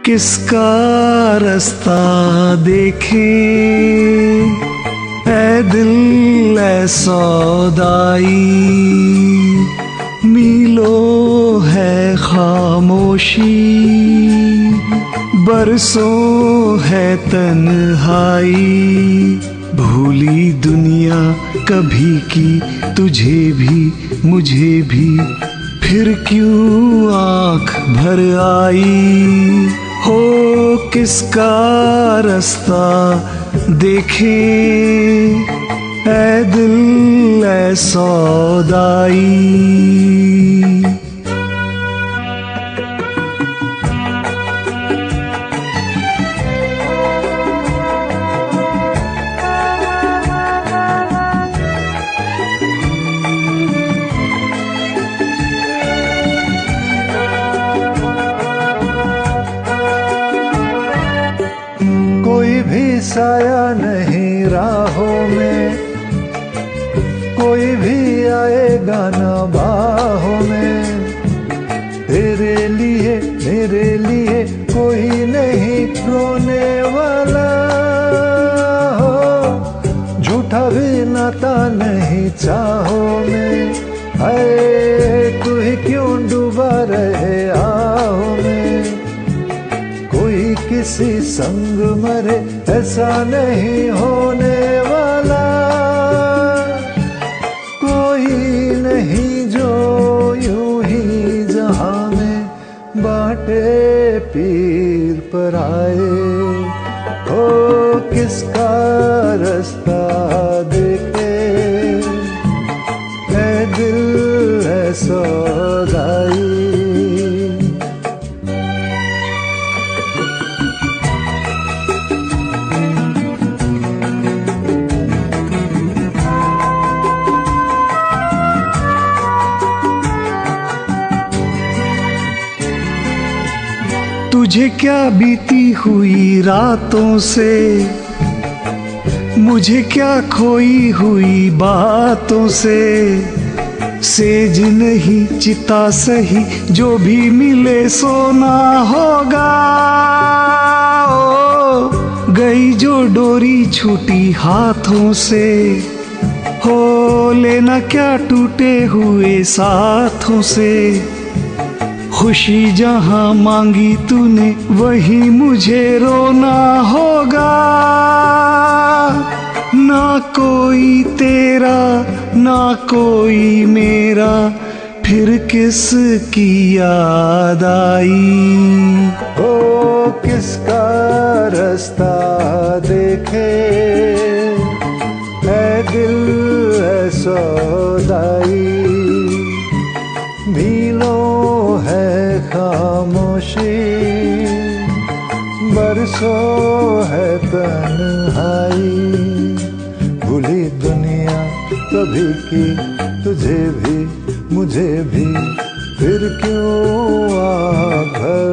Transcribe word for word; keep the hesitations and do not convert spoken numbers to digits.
किसका रास्ता देखे ऐ दिल ऐ सौदाई, मीलों है खामोशी, बरसों है तन्हाई। भूली दुनिया कभी की तुझे भी मुझे भी, फिर क्यों आँख भर आई। हो किसका रास्ता देखे ऐ दिल ऐ सौदाई। कोई भी साया नहीं राहों में, कोई भी आएगा ना बाहों में। तेरे लिए मेरे लिए कोई नहीं रोने वाला हो, झूठा भी नाता नहीं चाहों में। हाय तू ही क्यों डूबा रहे ahoं में। कोई किसी संग मरे ऐसा नहीं होने वाला, कोई नहीं जो यूं ही जहां में बांटे पीर पर आए। हो किसका रास्ता देखे ऐ दिल ऐ सौदाई। तुझे क्या बीती हुई रातों से, मुझे क्या खोई हुई बातों से। सेज नहीं चिता सही जो भी मिले सोना होगा। ओ गई जो डोरी छूटी हाथों से, हो लेना क्या टूटे हुए साथों से। खुशी जहां मांगी तूने वही मुझे रोना होगा। ना कोई तेरा ना कोई मेरा, फिर किसकी याद आई। हो किसका रास्ता देखे ऐ दिल ऐ सौदाई। मीलों है खामोशी, बरसों है तन्हाई। भूली दुनिया कभी की तुझे भी मुझे भी, फिर क्यों आँख भर